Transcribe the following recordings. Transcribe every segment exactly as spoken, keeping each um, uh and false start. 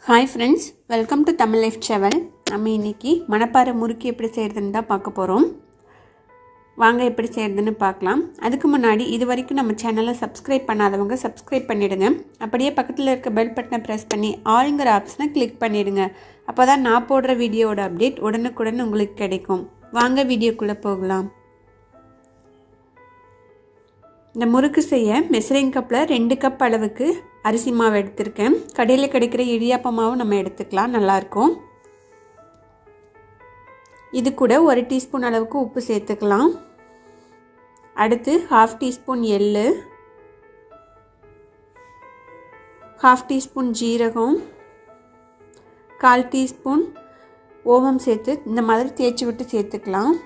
Hi friends, welcome to Tamil Life Travel. நம்ம இன்னைக்கு மணப்பாறை முறுக்கு எப்படி செய்யறதுன்னு தான் பார்க்க போறோம். வாங்க எப்படி செய்யறதுன்னு பார்க்கலாம். அதுக்கு முன்னாடி இதுவரைக்கும் நம்ம சேனலை சப்ஸ்கிரைப் பண்ணாதவங்க சப்ஸ்கிரைப் பண்ணிடுங்க. அப்படியே பக்கத்துல இருக்க பெல் பட்டனை பிரஸ் பண்ணி ஆல்ங்கிற ஆப்ஷனை கிளிக் பண்ணிடுங்க. அப்பதான் நான் போடுற வீடியோவோட அப்டேட் உடனுக்குடன் உங்களுக்கு கிடைக்கும். வாங்க வீடியோக்குள்ள போகலாம். இந்த முறுக்கு செய்ய மெஷரிங் கப்ல ரெண்டு கப் அளவுக்கு அரிசி மாவு எடுத்துர்க்கேன். கடையில கிடைக்கிற இடியாப்ப மாவு நம்ம எடுத்துக்கலாம், நல்லா இருக்கும். இது கூட ஒரு டீஸ்பூன் அளவுக்கு உப்பு சேர்த்துக்கலாம். அடுத்து ஹாஃப் டீஸ்பூன் எள்ளு, ஹாஃப் டீஸ்பூன் ஜீரகம், கால் டீஸ்பூன் ஓமம் சேர்த்து இந்த மாதிரி தேய்ச்சி விட்டு சேர்த்துக்கலாம்.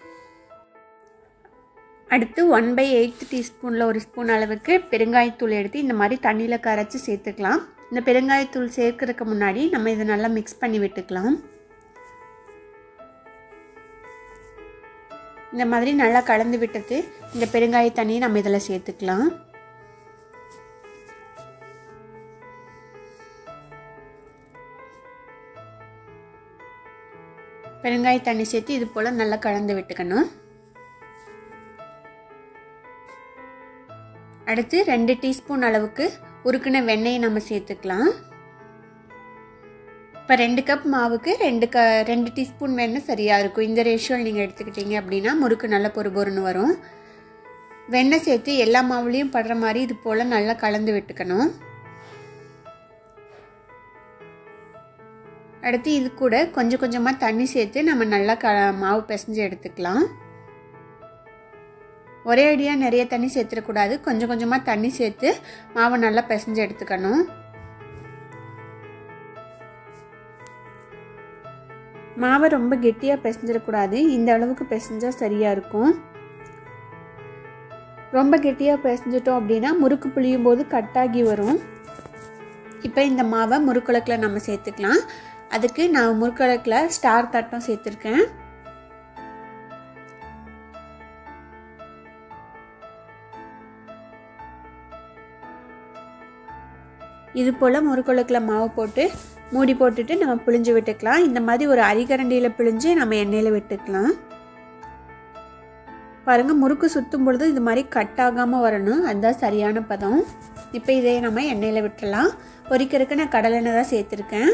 அடுத்து ஒன் பை எயிட் டீஸ்பூனில் ஒரு ஸ்பூன் அளவுக்கு பெருங்காயத்தூள் எடுத்து இந்த மாதிரி தண்ணியில் கரைச்சி சேர்த்துக்கலாம். இந்த பெருங்காயத்தூள் சேர்க்கறதுக்கு முன்னாடி நம்ம இதை நல்லா மிக்ஸ் பண்ணி விட்டுக்கலாம். இந்த மாதிரி நல்லா கலந்து விட்டுட்டு இந்த பெருங்காய தண்ணியை நம்ம இதில் சேர்த்துக்கலாம். பெருங்காய தண்ணி சேர்த்து இது போல் நல்லா கலந்து விட்டுக்கணும். அடுத்து ரெண்டு டீஸ்பூன் அளவுக்கு உருக்குன வெண்ணெயை நம்ம சேர்த்துக்கலாம். இப்போ ரெண்டு கப் மாவுக்கு ரெண்டு க ரெண்டு டீஸ்பூன் வெண்ணெய் சரியாக இருக்கும். இந்த ரேஷியோவில் நீங்கள் எடுத்துக்கிட்டீங்க அப்படின்னா முறுக்கு நல்லா பொறு பொறுன்னு வரும். வெண்ணெய் சேர்த்து எல்லா மாவுலேயும் படுற மாதிரி இது போல் நல்லா கலந்து விட்டுக்கணும். அடுத்து இது கூட கொஞ்சம் கொஞ்சமாக தண்ணி சேர்த்து நம்ம நல்லா க மாவு பிசைஞ்சு எடுத்துக்கலாம். ஒரே அடியாக நிறைய தண்ணி சேர்த்துடக்கூடாது, கொஞ்சம் கொஞ்சமாக தண்ணி சேர்த்து மாவை நல்லா பிசைஞ்சு எடுத்துக்கணும். மாவை ரொம்ப கெட்டியாக பிசைஞ்சிடக்கூடாது, இந்த அளவுக்கு பிசைஞ்சால் சரியாக இருக்கும். ரொம்ப கெட்டியாக பிசைஞ்சிட்டோம் அப்படின்னா முறுக்கு புளியும் போது கட்டாகி வரும். இப்போ இந்த மாவை முறுக்குழக்கில் நம்ம சேர்த்துக்கலாம். அதுக்கு நான் முறுக்குழக்கில் ஸ்டார் தட்டம் சேர்த்துருக்கேன். இது போல் முறுக்குழக்கில் மாவு போட்டு மூடி போட்டுட்டு நம்ம பிழிஞ்சு விட்டுக்கலாம். இந்த மாதிரி ஒரு அரிகரண்டியில் பிழிஞ்சு நம்ம எண்ணெயில் விட்டுக்கலாம். பாருங்கள், முறுக்கு சுற்றும் பொழுது இது மாதிரி கட் ஆகாமல் வரணும், அதுதான் சரியான பதம். இப்போ இதை நம்ம எண்ணெயில் விட்டுடலாம். பொரிக்கிறதுக்கு நான் கடலெண்ணெய் தான் சேர்த்துருக்கேன்.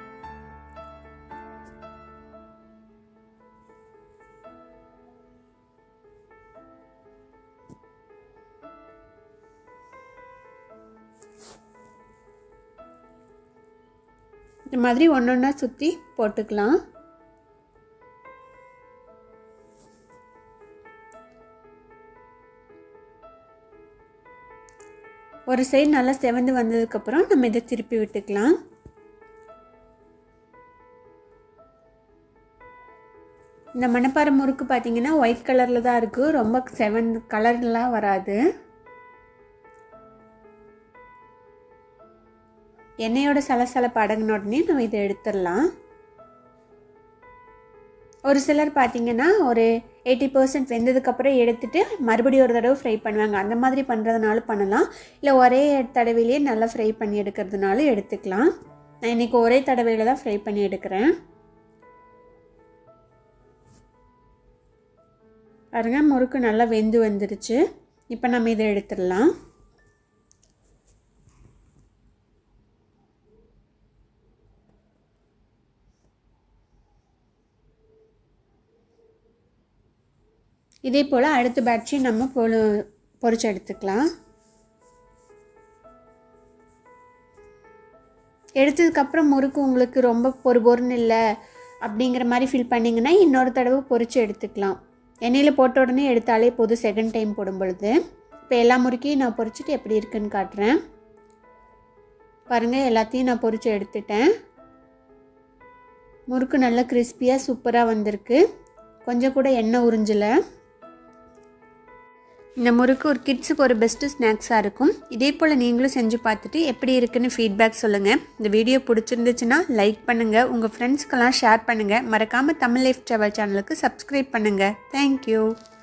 இந்த மாதிரி ஒன்று ஒன்றா சுற்றி போட்டுக்கலாம். ஒரு சைடு நல்லா செவந்து வந்ததுக்கப்புறம் நம்ம இதை திருப்பி விட்டுக்கலாம். இந்த மணப்பாறை முறுக்கு பார்த்தீங்கன்னா ஒயிட் கலரில் தான் இருக்குது, ரொம்ப செவந்து கலர்லாம் வராது. எண்ணெயோட சலசலப்பு அடங்கின உடனே நம்ம இதை எடுத்துடலாம். ஒரு சிலர் பார்த்தீங்கன்னா ஒரு எயிட்டி பர்சன்ட் வெந்ததுக்கப்புறம் எடுத்துட்டு மறுபடியும் ஒரு தடவை ஃப்ரை பண்ணுவாங்க. அந்த மாதிரி பண்ணுறதுனாலும் பண்ணலாம், இல்லை ஒரே தடவையிலேயே நல்லா ஃப்ரை பண்ணி எடுக்கிறதுனாலும் எடுத்துக்கலாம். நான் இன்றைக்கி ஒரே தடவையில் தான் ஃப்ரை பண்ணி எடுக்கிறேன். பாருங்க, முறுக்கு நல்லா வெந்து வந்துருச்சு. இப்போ நம்ம இதை எடுத்துடலாம். இதே போல் அடுத்த பேட்சையும் நம்ம பொழு பொரிச்சு எடுத்துக்கலாம். எடுத்ததுக்கப்புறம் முறுக்கு உங்களுக்கு ரொம்ப பொறு பொறுன்னு இல்லை அப்படிங்கிற மாதிரி ஃபீல் பண்ணிங்கன்னா இன்னொரு தடவை பொரிச்சு எடுத்துக்கலாம். எண்ணெயில் போட்ட உடனே எடுத்தாலே போதும் செகண்ட் டைம் போடும் பொழுது. இப்போ எல்லா முறுக்கையும் நான் பொரிச்சிட்டு எப்படி இருக்குன்னு காட்டுறேன். பாருங்கள், எல்லாத்தையும் நான் பொரிச்சு எடுத்துட்டேன். முறுக்கு நல்லா கிறிஸ்பியாக சூப்பராக வந்திருக்கு, கொஞ்சம் கூட எண்ணெய் உறிஞ்சலை. இந்த முறுக்கு ஒரு கிட்ஸுக்கு ஒரு பெஸ்ட்டு ஸ்நாக்ஸாக இருக்கும். இதே போல் நீங்களும் செஞ்சு பார்த்துட்டு எப்படி இருக்குன்னு ஃபீட்பேக் சொல்லுங்கள். இந்த வீடியோ பிடிச்சிருந்துச்சுன்னா லைக் பண்ணுங்கள், உங்கள் ஃப்ரெண்ட்ஸ்க்கெல்லாம் ஷேர் பண்ணுங்கள். மறக்காமல் தமிழ் லைஃப் ட்ராவல் சேனலுக்கு சப்ஸ்கிரைப் பண்ணுங்கள். தேங்க்யூ.